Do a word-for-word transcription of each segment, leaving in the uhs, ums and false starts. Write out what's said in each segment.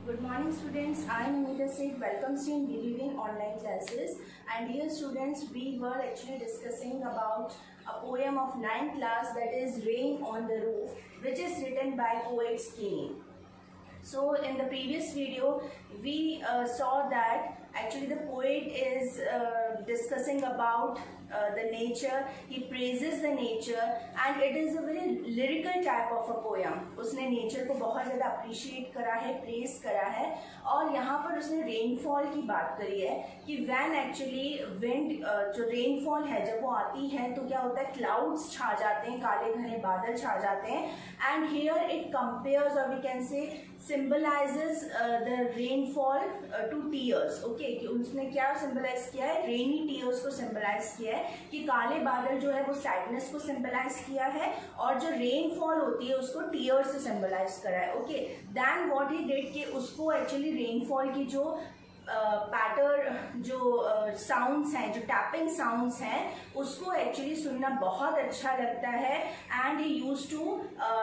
Good morning students, I am Amita Seth, welcomes you in Believing online classes. And dear students, we were actually discussing about a poem of ninth class, that is Rain on the Roof, which is written by poet Skinny. So in the previous video we uh, saw that actually the poet is uh, discussing about uh, the nature. He praises the nature and it is a very lyrical type of a poem. उसने nature को बहुत ज़्यादा appreciate करा है, praise करा है और यहाँ पर उसने rainfall की बात करी है कि when actually wind uh, जो rainfall है जब वो आती है तो क्या होता है, clouds छा जाते हैं, काले घने बादल छा जाते हैं and here it compares or we can say symbolizes uh, the rainfall uh, to tears. Okay, कि उसने क्या symbolize किया है, rainy tears को symbolize किया है कि काले बादल जो है वो sadness को symbolize किया है और जो rainfall होती है उसको tears से symbolize करा है. Okay, then what he did कि उसको actually rainfall की जो पैटर uh, जो साउंड्स uh, हैं, जो टैपिंग साउंड्स हैं, उसको एक्चुअली सुनना बहुत अच्छा लगता है and he used to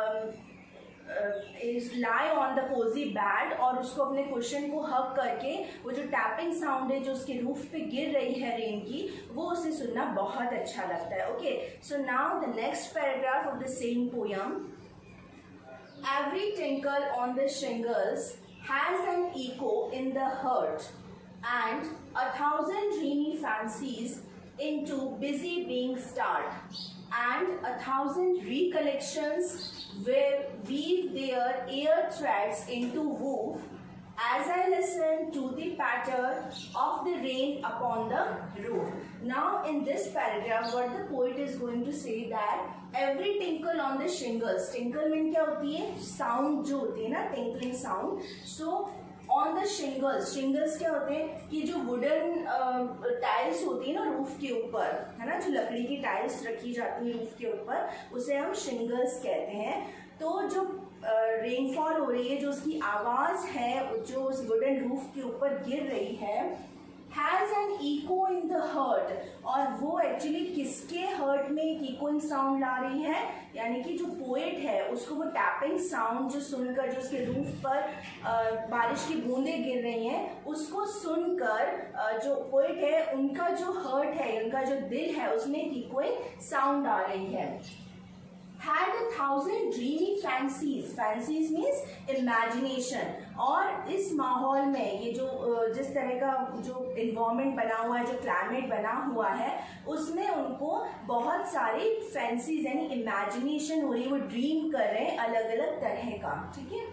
is lie on the cosy bed और उसको अपने क्वेश्चन को हक करके वो जो टैपिंग साउंड है जो उसके रूफ पे गिर रही है रेन की, वो उसे सुनना बहुत अच्छा लगता है. Okay, so now the next paragraph of the same poem. Every tinkle on the shingles has an echo in the heart and a thousand dreamy fancies into busy being start and a thousand recollections will weave their ear threads into woof as I listen to the patter of the rain upon the roof. Now in this paragraph what the poet is going to say that every tinkle on the shingles, tinkle mean क्या होती है, sound जो होती है ना, tinkling sound. So on the shingles, shingles क्या होते हैं कि जो wooden टाइल्स uh, होती है ना रूफ के ऊपर, है ना, जो लकड़ी की टाइल्स रखी जाती है रूफ के ऊपर, उसे हम shingles कहते हैं. तो जो रेनफॉल uh, हो रही है, जो उसकी आवाज है जो उस वुडन रूफ के ऊपर गिर रही है, has an echo in the heart, और वो एक्चुअली किसके हर्ट में एक इकोइंग साउंड ला रही है, यानी कि जो पोएट है उसको वो टैपिंग साउंड जो सुनकर, जो उसके रूफ पर uh, बारिश की बूंदें गिर रही हैं, उसको सुनकर uh, जो पोएट है उनका जो हर्ट है, उनका जो दिल है, उसमें एक इकोइंग साउंड आ रही है. Had a thousand dreamy fancies, fancies means imagination. और इस माहौल में ये जो जिस तरह का जो environment बना हुआ है, जो climate बना हुआ है, उसमें उनको बहुत सारी fancies यानी imagination हो रही है, वो dream कर रहे हैं अलग अलग तरह का. ठीक है.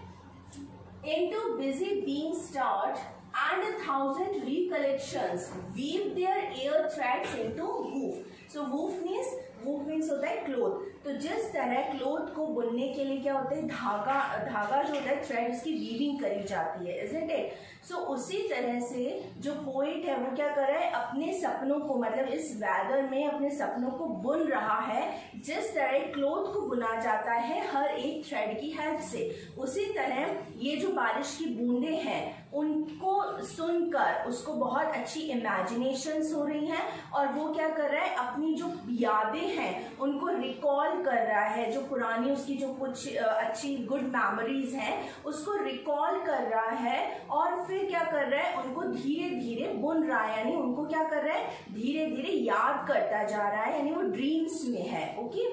Into busy being start and a thousand recollections weave their ear threads into woof. So woof means woof means होता है क्लोथ. तो जिस तरह क्लोथ को बुनने के लिए क्या होता है, धागा धागा जो होता है थ्रेड, उसकी वीविंग करी जाती है, इजंट इट. सो उसी तरह से जो पोएट है वो क्या कर रहा है, अपने सपनों को, मतलब इस वेदर में अपने सपनों को बुन रहा है. जिस तरह क्लोथ को बुना जाता है हर एक थ्रेड की हेल्प से, उसी तरह ये जो बारिश की बूंदें हैं उनको सुनकर उसको बहुत अच्छी इमेजिनेशंस हो रही हैं और वो क्या कर रहा है, अपनी जो यादें हैं उनको रिकॉल कर रहा है, जो पुरानी उसकी जो कुछ अच्छी गुड मेमोरीज हैं उसको रिकॉल कर रहा है और फिर क्या कर रहा है, उनको धीरे धीरे बुन रहा है, यानी उनको क्या कर रहा है, धीरे धीरे याद करता जा रहा है, यानी वो ड्रीम्स में है. Okay.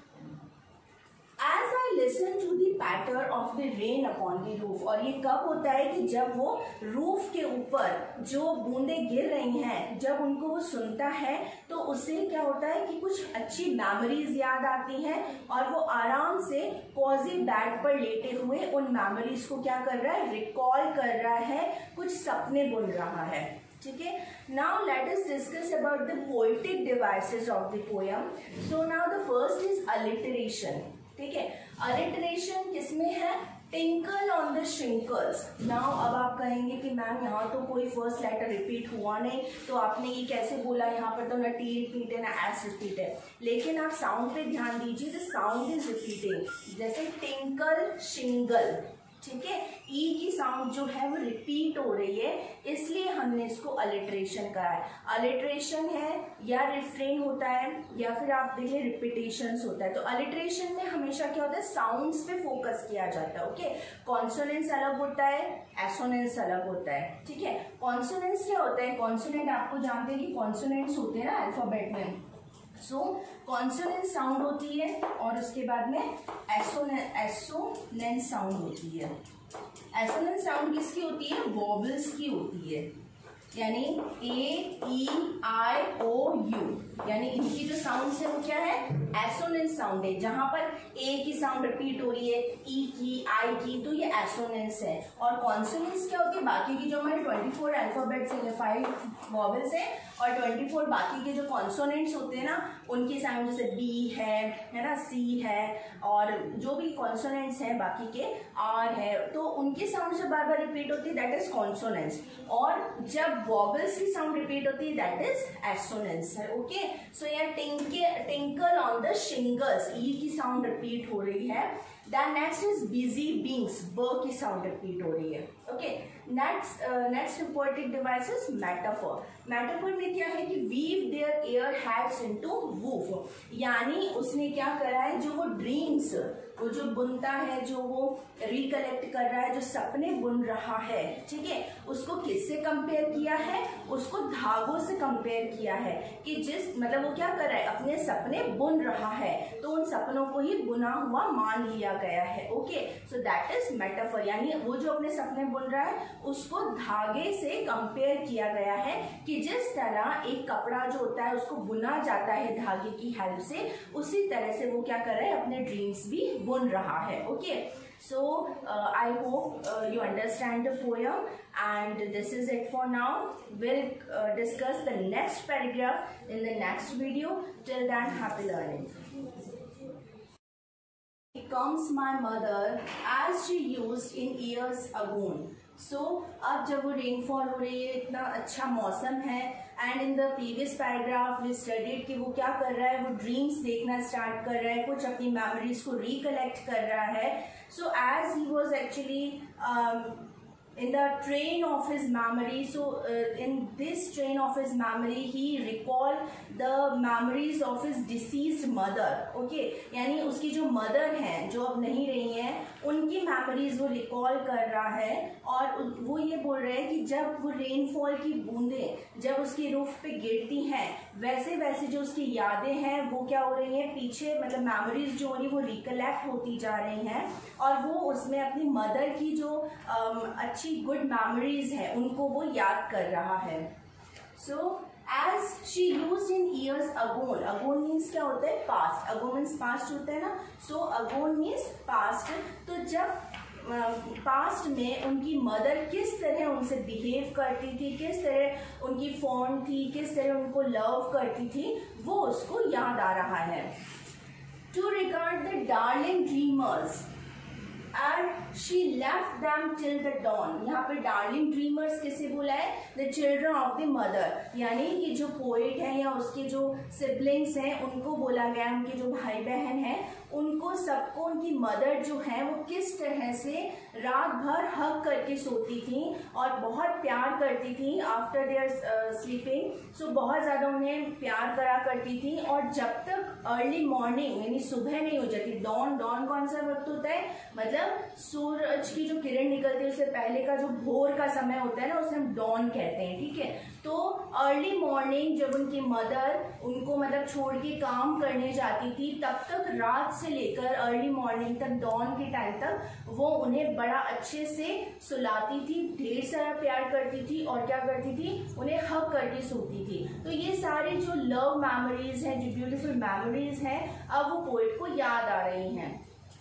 As I listen to the patter of the rain upon the roof, और ये कब होता है कि जब वो रूफ के ऊपर जो बूंदें गिर रही हैं, जब उनको वो सुनता है तो उसे क्या होता है कि कुछ अच्छी मेमोरीज याद आती हैं और वो आराम से कॉजी बेड पर लेटे हुए उन मेमोरीज को क्या कर रहा है, रिकॉल कर रहा है, कुछ सपने बुन रहा है. ठीक है. Now let us discuss about the poetic devices of the poem. So now the first is alliteration. ठीक है. अलिटरेशन किसमें है, tinkle on the shingles. Now अब आप कहेंगे कि मैम यहाँ तो कोई फर्स्ट लेटर रिपीट हुआ नहीं, तो आपने ये कैसे बोला, यहाँ पर तो ना टी रिपीट है ना एस रिपीट है. लेकिन आप साउंड पे ध्यान दीजिए, द साउंड इज रिपीटिंग. जैसे टिंकल शिंगल, ठीक है, ई की साउंड जो है वो रिपीट हो रही है, इसलिए हमने इसको अलिट्रेशन कहा है। अलिट्रेशन है या रिफ्रेन होता है या फिर आप देखिए रिपीटेशंस होता है। तो अलिट्रेशन में हमेशा क्या होता है, साउंड्स पे फोकस किया जाता है। ओके, कॉन्सोनेंट्स अलग होता है, एसोनेंट्स अलग होता है। ठीक है, कॉन्सोनेंट्स क्या होता है, कॉन्सोनेंट आपको जानते हैं कि कॉन्सोनेंट्स होते हैं ना अल्फाबेट में। सो कॉन्सोनेंट साउंड होती है और उसके बाद में एसोनेंट एसोनेंट साउंड होती है। एसोनेंट साउंड किसकी होती है, वॉवल्स की होती है, यानी ए ई आई ओ यू, यानी इनकी जो साउंड है वो क्या है, एसोनेंट साउंड है। जहां पर ए की साउंड रिपीट हो रही है, ई की, आई की, तो ये एसोनेंट्स है। और कॉन्सोनेंट्स क्या होती है, बाकी की जो हमारे चौबीस अल्फाबेट्स है, फाइव वॉवल्स है और चौबीस बाकी के जो कॉन्सोनेंट्स होते हैं ना उनकी साउंड, जैसे बी है है ना, सी है, और जो भी कॉन्सोनेंट्स हैं बाकी के, आर है, तो उनकी साउंड जब बार बार रिपीट होती है दैट इज कॉन्सोनेंट्स, और जब वॉवल्स की साउंड रिपीट होती है दैट इज एसोनेंट्स है। ओके, सो यहाँ टिंके टिंकल ऑन द शिंगल्स, ई की साउंड रिपीट हो रही है। Then next is busy beings, ब की साउंड रिपीट हो रही है। Okay, next next important device is metaphor. Metaphor में क्या है कि weave their air threads into woof, यानी उसने क्या करा है, जो वो ड्रीम्स, वो जो बुनता है, जो वो रिकलेक्ट कर रहा है, जो सपने बुन रहा है, ठीक है, उसको किससे कंपेयर किया है, उसको धागों से कंपेयर किया है, कि जिस मतलब वो क्या कर रहा है, अपने सपने बुन रहा है, तो उन सपनों को ही बुना हुआ मान लिया गया है। Okay, so that is metaphor, यानी वो जो अपने सपने बुन रहा है उसको धागे से कंपेयर किया गया है, कि जिस तरह एक कपड़ा जो होता है उसको बुना जाता है धागे की हेल्प से, उसी तरह से वो क्या कर रहा है, अपने ड्रीम्स भी बुन रहा है। Okay, so uh, I hope uh, you understand the poem, and this is it for now. We'll uh, discuss the next paragraph in the next video. Till then, happy learning. Comes my mother as she used in years ago. So so, अब जब वो rainfall हो रही है, इतना अच्छा मौसम है, and in the previous paragraph we studied कि वो क्या कर रहा है, वो ड्रीम्स देखना स्टार्ट कर रहा है, कुछ अपनी मेमोरीज को रिकलेक्ट कर रहा है। So as he was actually in the train of his memory, so uh, in this train of his memory he recalled the memories of his deceased mother. Okay, यानी उसकी जो मदर हैं, जो अब नहीं रही हैं, उनकी मेमोरीज वो रिकॉल कर रहा है, और वो ये बोल रहे हैं कि जब वो रेनफॉल की बूंदें जब उसकी रूफ पे गिरती हैं, वैसे वैसे जो उसकी यादें हैं वो क्या हो रही हैं, पीछे मतलब मेमोरीज जो हो रही वो रिकलेक्ट होती जा रही हैं, और वो उसमें अपनी मदर की जो um, अच्छी गुड मेमोरीज है उनको वो याद कर रहा है। So as she used in years agone, agone means क्या होता है, पास्ट, अगोन मीन्स पास्ट होता है ना, सो अगोन मीन्स पास्ट। तो जब पास्ट uh, में उनकी मदर किस तरह उनसे बिहेव करती थी, किस तरह उनकी फॉन्ड थी, किस तरह उनको लव करती थी, वो उसको याद आ रहा है। To regard the darling dreamers and she left them till the dawn. यहाँ पे डार्लिंग ड्रीमर्स किसे बोला है, the children of the mother, यानी कि जो पोएट है या उसके जो सिबलिंग्स हैं उनको बोला गया, उनके जो भाई बहन हैं उनको सबको उनकी मदर जो है वो किस तरह से रात भर हग करके सोती थी और बहुत प्यार करती थी आफ्टर देयर स्लीपिंग। सो बहुत ज़्यादा उन्हें प्यार करा करती थी, और जब तक अर्ली मॉर्निंग यानी सुबह नहीं हो जाती, डॉन, डॉन कौन सा वक्त होता है, मतलब सूरज की जो किरण निकलती है उससे पहले का जो भोर का समय होता है ना, उसे हम डॉन कहते हैं। ठीक है, तो अर्ली मॉर्निंग जब उनकी मदर उनको मतलब छोड़ के काम करने जाती थी, तब तक रात से लेकर अर्ली मॉर्निंग तक, डॉन के टाइम तक वो उन्हें बड़ा अच्छे से सुलाती थी, ढेर सारा प्यार करती थी, और क्या करती थी, उन्हें हग करके सोती थी। तो ये सारे जो लव मेमोरीज हैं, जो ब्यूटीफुल मेमोरीज हैं, अब वो पोएट को याद आ रही हैं।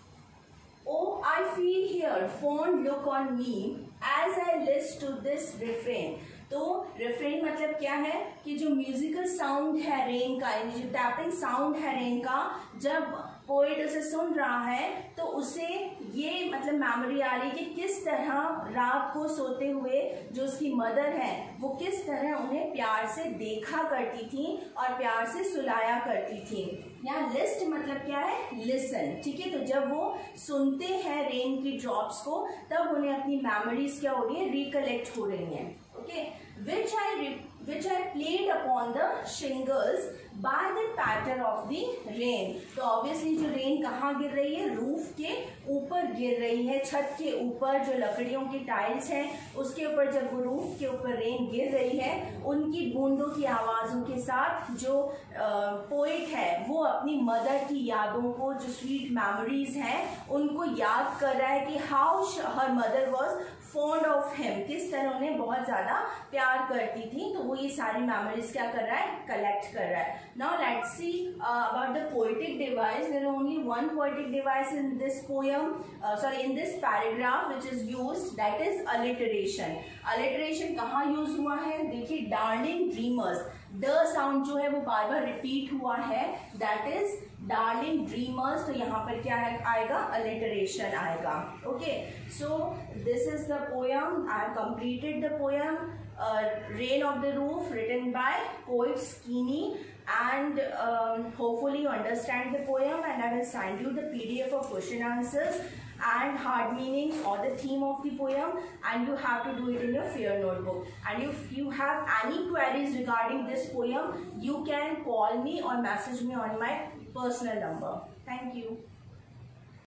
Oh, I feel here, fond look on me as I listen to this refrain. तो refrain मतलब क्या है कि जो म्यूजिकल साउंड है रेन का, जो टैपिंग साउंड है रेन का, जब पोएट उसे सुन रहा है तो उसे ये मतलब मेमोरी आ रही कि किस तरह रात को सोते हुए जो उसकी मदर है वो किस तरह उन्हें प्यार से देखा करती थी और प्यार से सुलाया करती थी। यहाँ लिस्ट मतलब क्या है, लिसन, ठीक है। तो जब वो सुनते हैं रेन की ड्रॉप्स को तब उन्हें अपनी मेमोरीज क्या हो रही है, रिकलेक्ट हो रही हैं। Okay, which I which I played upon the shingles by the patter of the rain। तो ऑब्वियसली जो रेन कहाँ गिर रही है, रूफ के ऊपर गिर रही है, छत के ऊपर जो लकड़ियों की टाइल्स हैं उसके ऊपर जब वो रूफ के ऊपर रेन गिर रही है, उनकी बूंदों की आवाज़ों के साथ जो पोइट है वो अपनी मदर की यादों को, जो स्वीट मेमोरीज हैं उनको याद कर रहा है कि how her mother was fond of him, किस तरह उन्हें बहुत ज़्यादा प्यार करती थी। तो वो ये सारी मेमोरीज क्या कर रहा है, कलेक्ट कर रहा है। Now let's see about the poetic device. There are only one poetic device in this poem, sorry in this paragraph which is used, that is alliteration. Alliteration कहाँ यूज हुआ है, देखिए डार्लिंग ड्रीमर्स, द साउंड जो है वो बार बार repeat हुआ है, that is darling dreamers. तो यहाँ पर क्या है आएगा, अलिटरेशन आएगा। Okay, so this is the poem, I have completed the poem rain of the roof written by poet Skeeny, and um, hopefully you understand the poem, and I will send you the P D F of question answers and hard meanings or the theme of the poem, and you have to do it in your fair notebook. And if you have any queries regarding this poem, you can call me or message me on my personal number. Thank you.